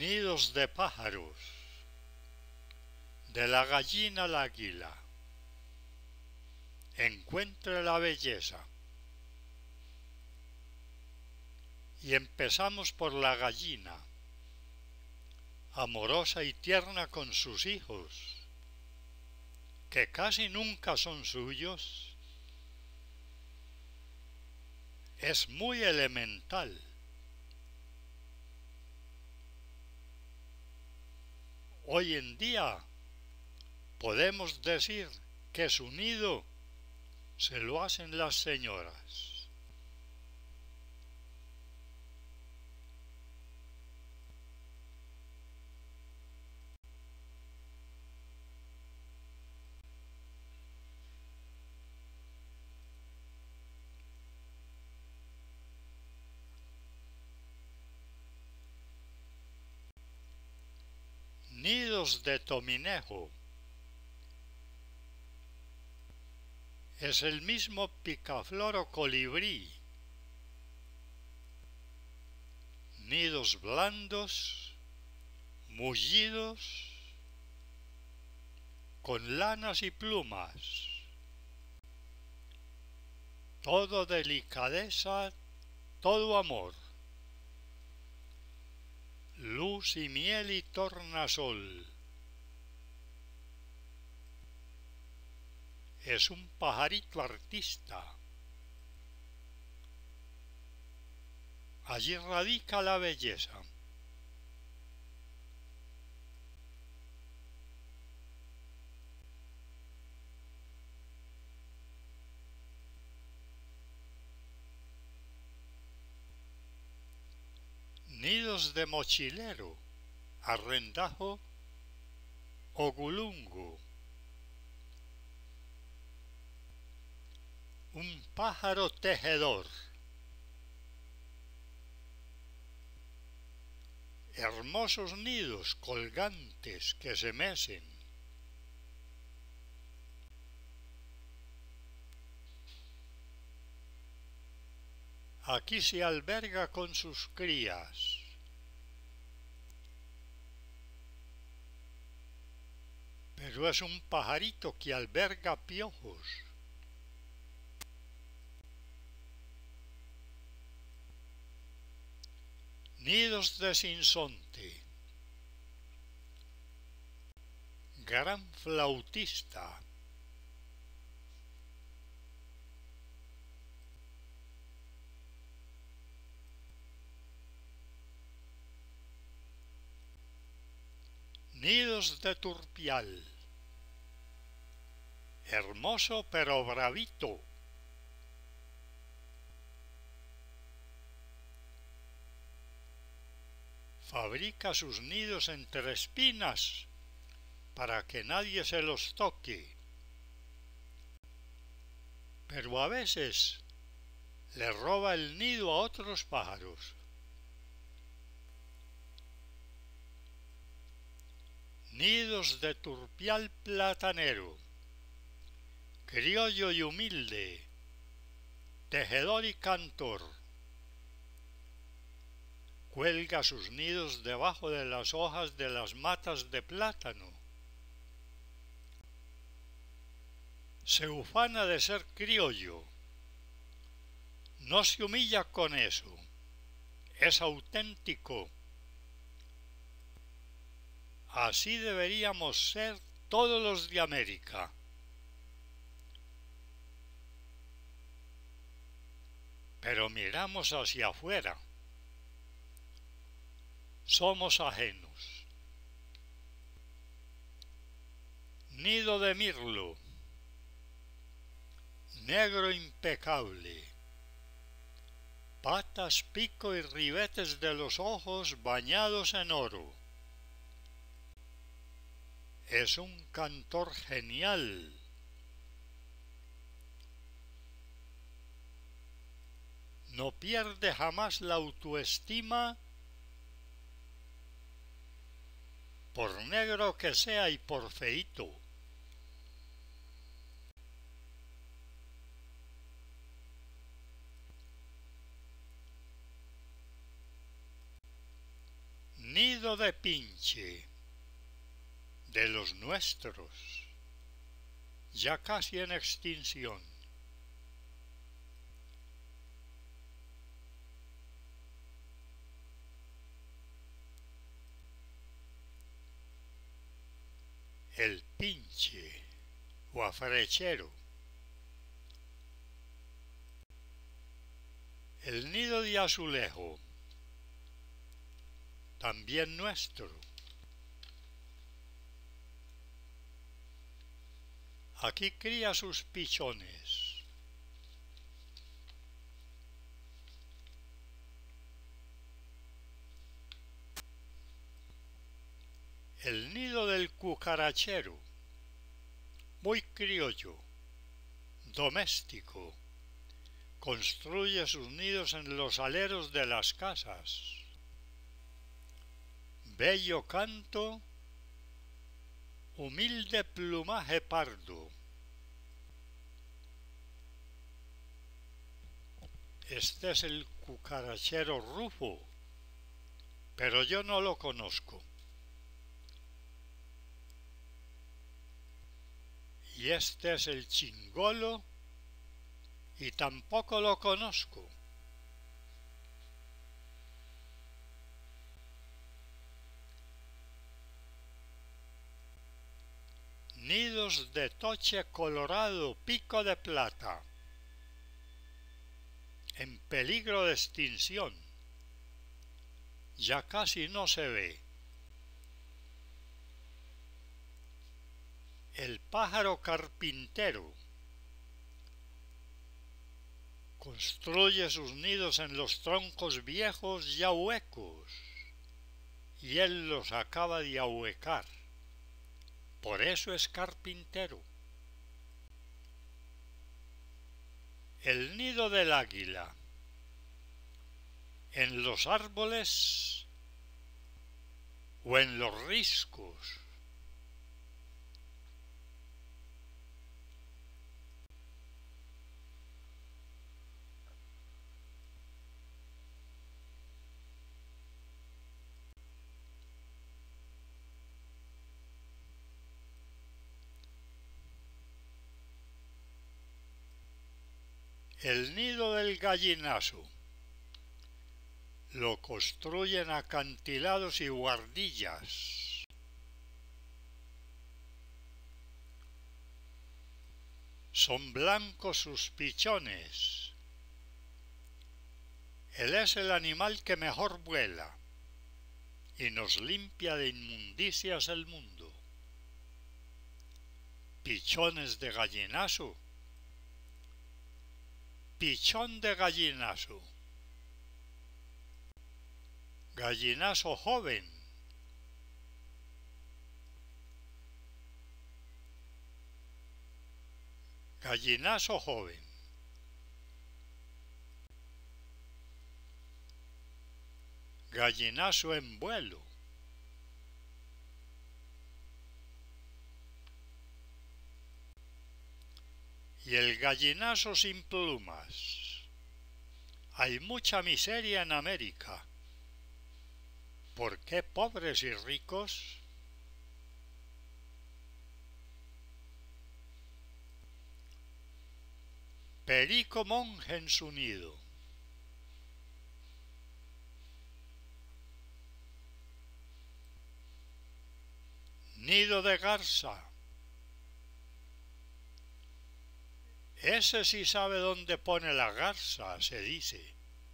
Nidos de pájaros, de la gallina al águila, encuentre la belleza. Y empezamos por la gallina, amorosa y tierna con sus hijos, que casi nunca son suyos. Es muy elemental. Hoy en día podemos decir que su nido se lo hacen las señoras. Nidos de tominejo. Es el mismo picaflor o colibrí. Nidos blandos, mullidos, con lanas y plumas. Todo delicadeza, todo amor. Luz y miel y tornasol. Es un pajarito artista. Allí radica la belleza. Nidos de mochilero, arrendajo o gulungo. Un pájaro tejedor. Hermosos nidos colgantes que se mecen. Aquí se alberga con sus crías. Pero es un pajarito que alberga piojos. Nidos de sinsonte. Gran flautista. Nidos de turpial. Hermoso pero bravito. Fabrica sus nidos entre espinas para que nadie se los toque. Pero a veces le roba el nido a otros pájaros. Nidos de turpial platanero, criollo y humilde, tejedor y cantor. Cuelga sus nidos debajo de las hojas de las matas de plátano. Se ufana de ser criollo. No se humilla con eso. Es auténtico. Así deberíamos ser todos los de América. Pero miramos hacia afuera. Somos ajenos. Nido de mirlo. Negro impecable. Patas, pico y ribetes de los ojos bañados en oro. Es un cantor genial. No pierde jamás la autoestima, por negro que sea y por feíto. Nido nido de pinche, de los nuestros, ya casi en extinción. El pinche o afrechero. El nido de azulejo, también nuestro. Aquí cría sus pichones. El nido del cucarachero, muy criollo, doméstico, construye sus nidos en los aleros de las casas. Bello canto, humilde plumaje pardo. Este es el cucarachero rufo, pero yo no lo conozco. Y este es el chingolo, y tampoco lo conozco. Nidos de toche colorado, pico de plata, en peligro de extinción. Ya casi no se ve. El pájaro carpintero construye sus nidos en los troncos viejos ya huecos, y él los acaba de ahuecar. Por eso es carpintero. El nido del águila, en los árboles o en los riscos. El nido del gallinazo lo construyen acantilados y guardillas. Son blancos sus pichones. Él es el animal que mejor vuela y nos limpia de inmundicias el mundo. Pichones de gallinazo. Pichón de gallinazo. Gallinazo joven. Gallinazo joven. Gallinazo en vuelo. Y el gallinazo sin plumas. Hay mucha miseria en América. ¿Por qué pobres y ricos? Perico monje en su nido. Nido de garza. Ese sí sabe dónde pone la garza, se dice.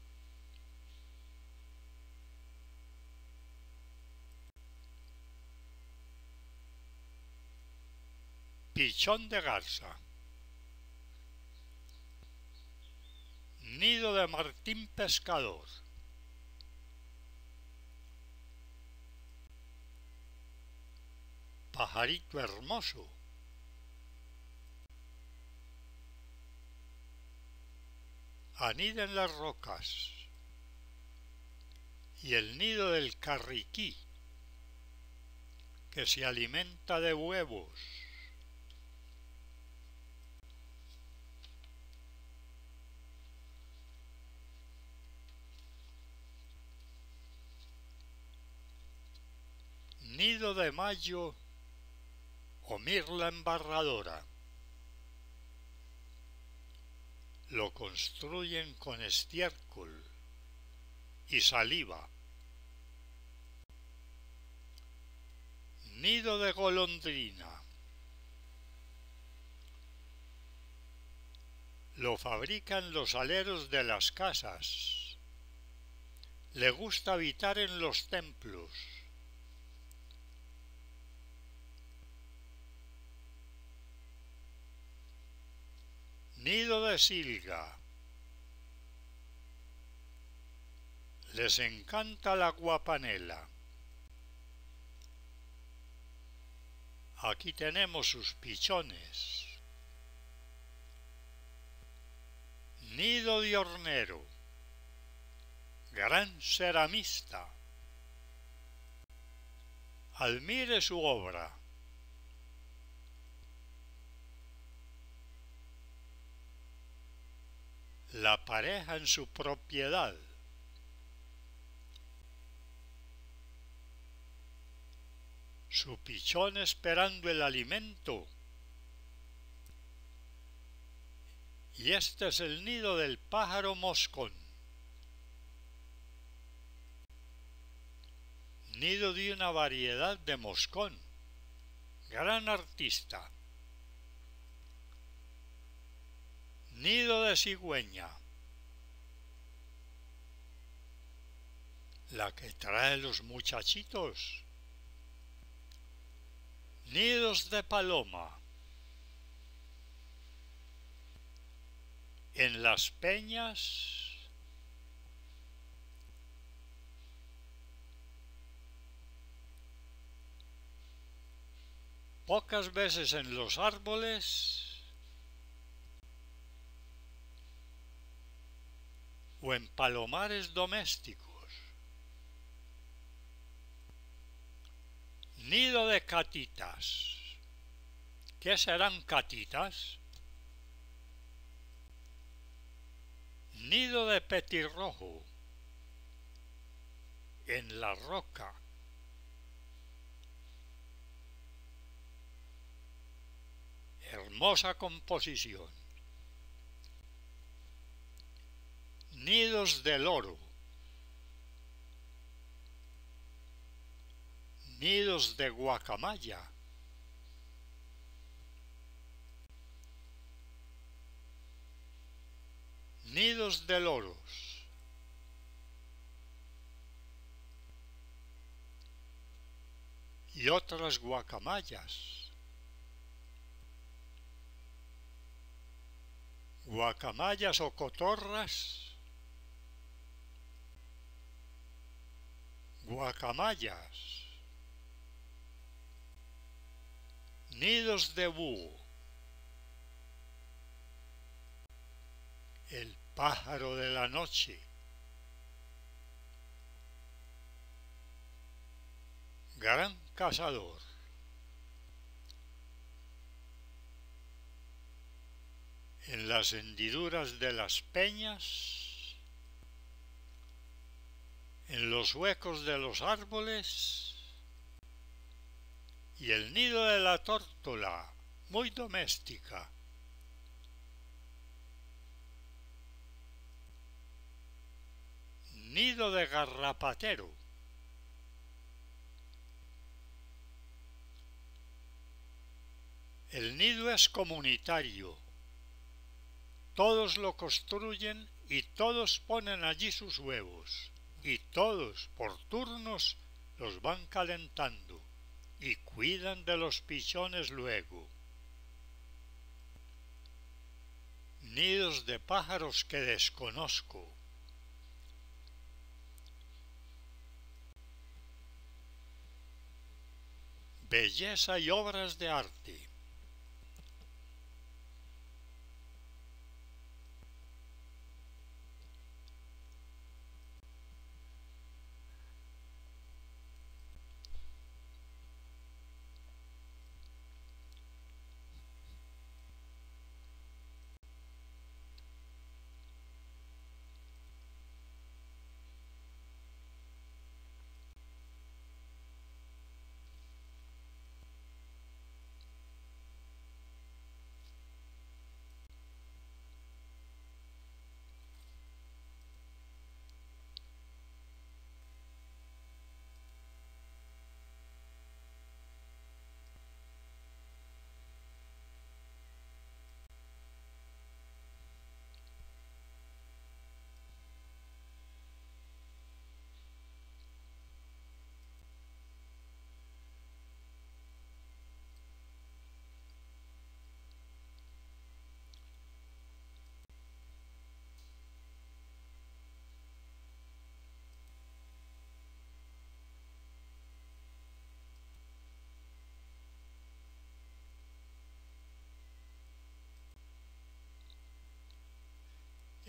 Pichón de garza. Nido de martín pescador. Pajarito hermoso. Anida en las rocas. Y el nido del carriquí, que se alimenta de huevos. nido de mayo o mirla embarradora. Lo construyen con estiércol y saliva. Nido de golondrina. Lo fabrican los aleros de las casas. Le gusta habitar en los templos. Nido de silga. Les encanta la guapanela. Aquí tenemos sus pichones. Nido de hornero. Gran ceramista. Admire su obra. La pareja en su propiedad. Su pichón esperando el alimento. Y este es el nido del pájaro moscón. Nido de una variedad de moscón. Gran artista. Nido de cigüeña. La que trae los muchachitos. Nidos de paloma. En las peñas. Pocas veces en los árboles. O en palomares domésticos. Nido de catitas. ¿Qué serán catitas? Nido de petirrojo. En la roca. Hermosa composición. Nidos de loro. Nidos de guacamaya. Nidos de loros. Y otras guacamayas. Guacamayas o cotorras. Guacamayas. Nidos de búho. El pájaro de la noche. Gran cazador. En las hendiduras de las peñas, en los huecos de los árboles, y el nido de la tórtola, muy doméstica. Nido de garrapatero. El nido es comunitario. Todos lo construyen y todos ponen allí sus huevos. Y todos, por turnos, los van calentando y cuidan de los pichones luego. Nidos de pájaros que desconozco. Belleza y obras de arte.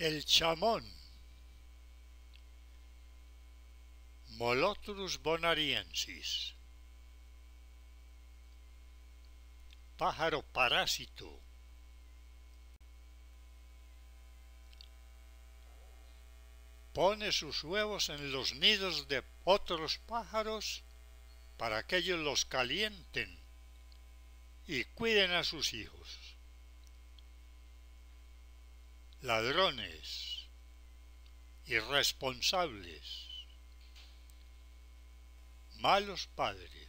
El chamón, Molotrus bonariensis. Pájaro parásito. Pone sus huevos en los nidos de otros pájaros para que ellos los calienten y cuiden a sus hijos. Ladrones, irresponsables, malos padres,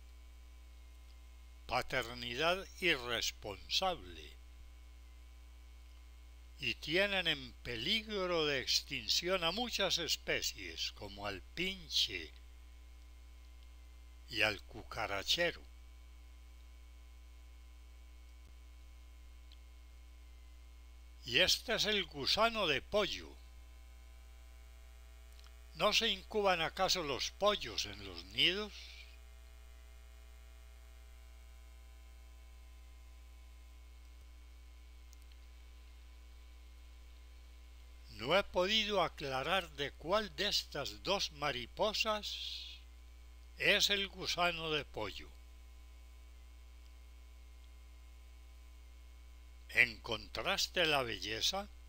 paternidad irresponsable, y tienen en peligro de extinción a muchas especies como al pinche y al cucarachero. Y este es el gusano de pollo. ¿No se incuban acaso los pollos en los nidos? No he podido aclarar de cuál de estas dos mariposas es el gusano de pollo. ¿Encontraste la belleza?